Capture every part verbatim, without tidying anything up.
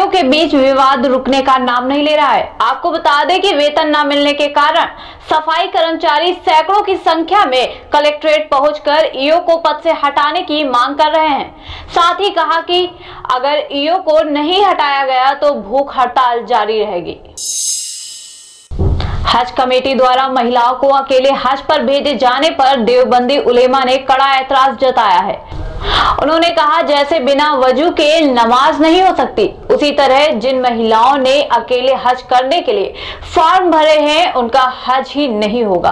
के बीच विवाद रुकने का नाम नहीं ले रहा है। आपको बता दें कि वेतन न मिलने के कारण सफाई कर्मचारी सैकड़ों की संख्या में कलेक्ट्रेट पहुंचकर ईओ को पद से हटाने की मांग कर रहे हैं। साथ ही कहा कि अगर ईओ को नहीं हटाया गया तो भूख हड़ताल जारी रहेगी। हज कमेटी द्वारा महिलाओं को अकेले हज पर भेजे जाने पर देवबंदी उलेमा ने कड़ा ऐतराज जताया है। उन्होंने कहा, जैसे बिना वजू के नमाज नहीं हो सकती, उसी तरह जिन महिलाओं ने अकेले हज करने के लिए फॉर्म भरे हैं उनका हज ही नहीं होगा।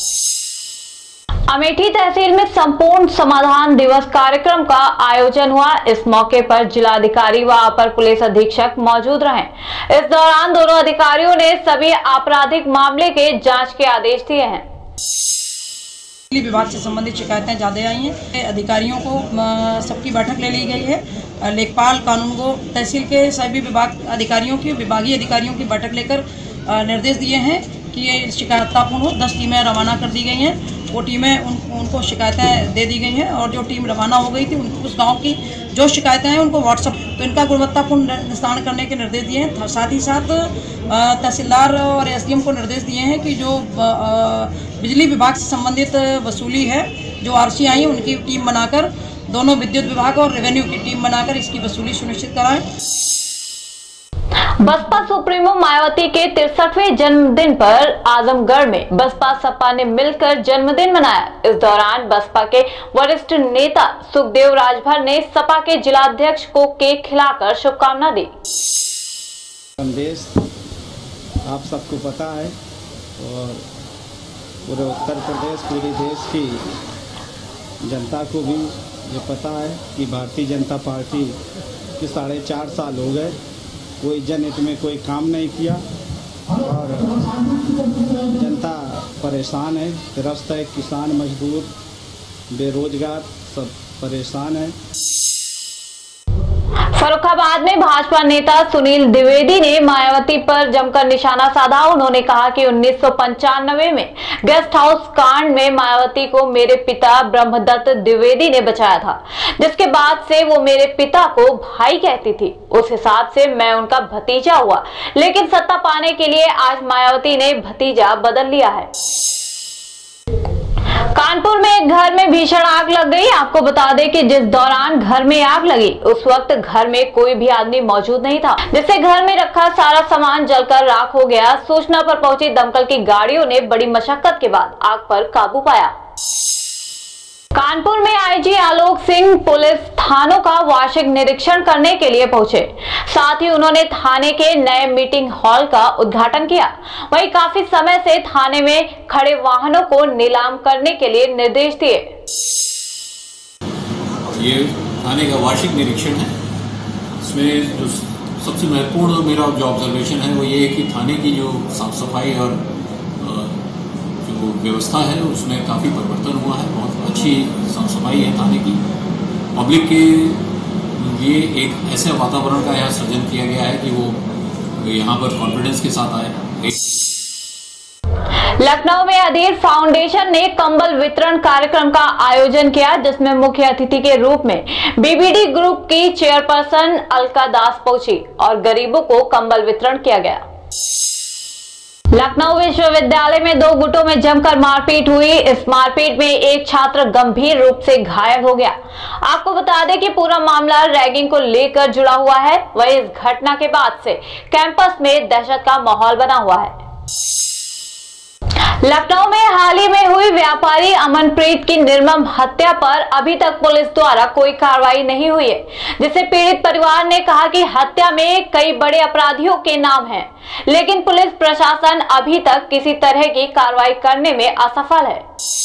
अमेठी तहसील में संपूर्ण समाधान दिवस कार्यक्रम का आयोजन हुआ। इस मौके पर जिलाधिकारी व अपर पुलिस अधीक्षक मौजूद रहे। इस दौरान दोनों अधिकारियों ने सभी आपराधिक मामले के जांच के आदेश दिए हैं। विभाग से संबंधित शिकायतें ज़्यादा आई हैं। अधिकारियों को सबकी बैठक ले ली गई है। लेखपाल, कानूनगो, तहसील के सभी विभाग अधिकारियों की विभागीय अधिकारियों की बैठक लेकर निर्देश दिए हैं कि ये शिकायतपूर्ण हो। दस टीमें रवाना कर दी गई हैं। वो टीमें उन, उनको शिकायतें दे दी गई हैं और जो टीम रवाना हो गई थी उन उस गांव की जो शिकायतें हैं उनको व्हाट्सएप तो इनका गुणवत्तापूर्ण निस्तारण करने के निर्देश दिए हैं। साथ ही साथ तहसीलदार और एसडीएम को निर्देश दिए हैं कि जो बिजली विभाग से संबंधित वसूली है, जो आरसी आई है उनकी टीम बनाकर दोनों विद्युत विभाग और रेवेन्यू की टीम बनाकर इसकी वसूली सुनिश्चित कराएं। बसपा सुप्रीमो मायावती के तिरसठवें जन्मदिन पर आजमगढ़ में बसपा सपा ने मिलकर जन्मदिन मनाया। इस दौरान बसपा के वरिष्ठ नेता सुखदेव राजभर ने सपा के जिलाध्यक्ष को केक खिलाकर शुभकामना दी। संदेश आप सबको पता है और पूरे उत्तर प्रदेश, पूरे देश की जनता को भी ये पता है कि भारतीय जनता पार्टी के साढ़े चार साल हो गए, कोई जनहित में कोई काम नहीं किया और जनता परेशान है, त्रस्त है। किसान, मजदूर, बेरोजगार सब परेशान है। फर्रुखाबाद में भाजपा नेता सुनील द्विवेदी ने मायावती पर जमकर निशाना साधा। उन्होंने कहा कि उन्नीस सौ पंचानवे में गेस्ट हाउस कांड में मायावती को मेरे पिता ब्रह्मदत्त द्विवेदी ने बचाया था, जिसके बाद से वो मेरे पिता को भाई कहती थी। उस हिसाब से मैं उनका भतीजा हुआ, लेकिन सत्ता पाने के लिए आज मायावती ने भतीजा बदल लिया है। कानपुर में एक घर में भीषण आग लग गई। आपको बता दें कि जिस दौरान घर में आग लगी उस वक्त घर में कोई भी आदमी मौजूद नहीं था, जिससे घर में रखा सारा सामान जलकर राख हो गया। सूचना पर पहुंची दमकल की गाड़ियों ने बड़ी मशक्कत के बाद आग पर काबू पाया। कानपुर में आईजी आलोक सिंह पुलिस थानों का वार्षिक निरीक्षण करने के लिए पहुंचे। साथ ही उन्होंने थाने के नए मीटिंग हॉल का उद्घाटन किया। वहीं काफी समय से थाने में खड़े वाहनों को नीलाम करने के लिए निर्देश दिए। ये थाने का वार्षिक निरीक्षण है। इसमें जो सबसे महत्वपूर्ण मेरा जो ऑब्जर्वेशन है वो ये है कि थाने की जो साफ सफाई और जो व्यवस्था है उसमें काफ़ी परिवर्तन हुआ है। बहुत अच्छी साफ सफाई है थाने की। पब्लिक के लिए एक ऐसे वातावरण का यहाँ सृजन किया गया है कि वो यहाँ पर कॉन्फिडेंस के साथ आए। लखनऊ में अधीर फाउंडेशन ने कंबल वितरण कार्यक्रम का आयोजन किया, जिसमें मुख्य अतिथि के रूप में बीबीडी ग्रुप की चेयरपर्सन अलका दास पहुंची और गरीबों को कंबल वितरण किया गया। लखनऊ विश्वविद्यालय में दो गुटों में जमकर मारपीट हुई। इस मारपीट में एक छात्र गंभीर रूप से घायल हो गया। आपको बता दें कि पूरा मामला रैगिंग को लेकर जुड़ा हुआ है। वहीं इस घटना के बाद से कैंपस में दहशत का माहौल बना हुआ है। लखनऊ में हाल ही में हुई व्यापारी अमनप्रीत की निर्मम हत्या पर अभी तक पुलिस द्वारा कोई कार्रवाई नहीं हुई है, जिससे पीड़ित परिवार ने कहा कि हत्या में कई बड़े अपराधियों के नाम हैं, लेकिन पुलिस प्रशासन अभी तक किसी तरह की कार्रवाई करने में असफल है।